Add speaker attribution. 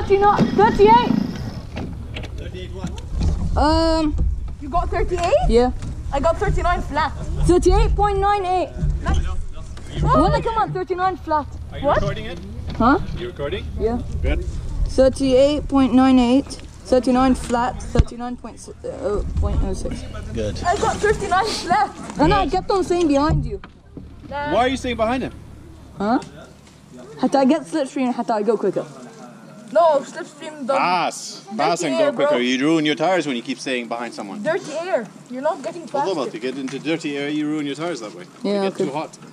Speaker 1: 39, 38.
Speaker 2: 38 what?
Speaker 1: You got 38?
Speaker 3: Yeah.
Speaker 1: I got 39 flat.
Speaker 3: 38.98.
Speaker 1: Oh,
Speaker 3: When I come on, 39 flat.
Speaker 2: Are you
Speaker 1: What?
Speaker 2: recording it?
Speaker 3: Huh?
Speaker 2: You recording?
Speaker 3: Yeah.
Speaker 2: Good.
Speaker 3: 38.98. 39 flat. 39.06.
Speaker 2: Good.
Speaker 1: I got 39 flat.
Speaker 3: And I kept on saying behind you.
Speaker 2: Why are you staying behind him?
Speaker 3: Huh? حتى I get slipstream حتى I go quicker.
Speaker 1: No, slipstream doesn't.
Speaker 2: Pass and
Speaker 1: air,
Speaker 2: go quicker.
Speaker 1: bro.
Speaker 2: You ruin your tires when you keep staying behind someone.
Speaker 1: Dirty air. You're not getting faster.
Speaker 2: What about you get into dirty air, you ruin your tires that way.
Speaker 3: Yeah,
Speaker 2: You get
Speaker 3: okay.
Speaker 2: too hot.